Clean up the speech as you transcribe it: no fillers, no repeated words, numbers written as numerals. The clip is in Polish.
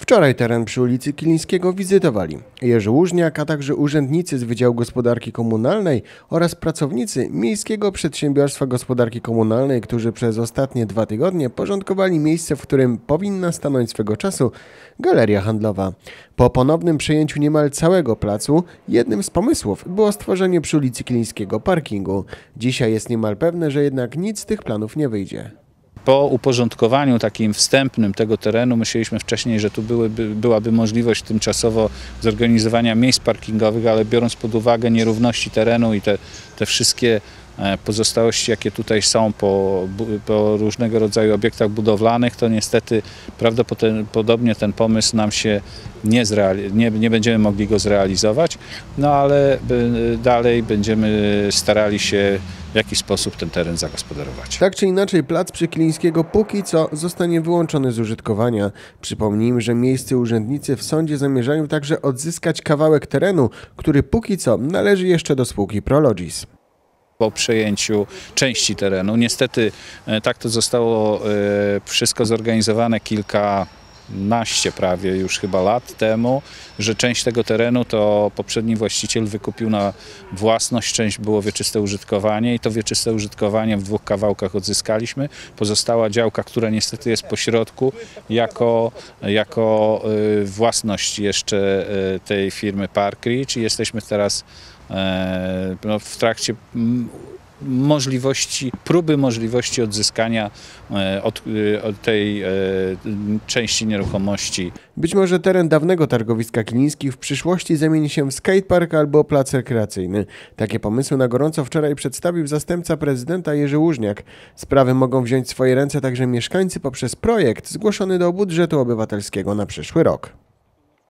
Wczoraj teren przy ulicy Kilińskiego wizytowali Jerzy Łużniak, a także urzędnicy z Wydziału Gospodarki Komunalnej oraz pracownicy Miejskiego Przedsiębiorstwa Gospodarki Komunalnej, którzy przez ostatnie 2 tygodnie porządkowali miejsce, w którym powinna stanąć swego czasu galeria handlowa. Po ponownym przejęciu niemal całego placu, jednym z pomysłów było stworzenie przy ulicy Kilińskiego parkingu. Dzisiaj jest niemal pewne, że jednak nic z tych planów nie wyjdzie. Po uporządkowaniu takim wstępnym tego terenu myśleliśmy wcześniej, że tu byłaby możliwość tymczasowo zorganizowania miejsc parkingowych, ale biorąc pod uwagę nierówności terenu i te wszystkie pozostałości, jakie tutaj są po różnego rodzaju obiektach budowlanych, to niestety prawdopodobnie ten pomysł nam się nie będziemy mogli go zrealizować, no ale dalej będziemy starali się w jakiś sposób ten teren zagospodarować. Tak czy inaczej, plac przy Kilińskiego póki co zostanie wyłączony z użytkowania. Przypomnijmy, że miejscy urzędnicy w sądzie zamierzają także odzyskać kawałek terenu, który póki co należy jeszcze do spółki Prologis. Po przejęciu części terenu, niestety tak to zostało wszystko zorganizowane kilkanaście prawie już chyba lat temu, że część tego terenu to poprzedni właściciel wykupił na własność, część było wieczyste użytkowanie i to wieczyste użytkowanie w 2 kawałkach odzyskaliśmy. Pozostała działka, która niestety jest po środku jako własność jeszcze tej firmy Parkridge i jesteśmy teraz w trakcie próby możliwości odzyskania od tej części nieruchomości. Być może teren dawnego targowiska Kilińskich w przyszłości zamieni się w skatepark albo plac rekreacyjny. Takie pomysły na gorąco wczoraj przedstawił zastępca prezydenta Jerzy Łużniak. Sprawy mogą wziąć w swoje ręce także mieszkańcy poprzez projekt zgłoszony do budżetu obywatelskiego na przyszły rok.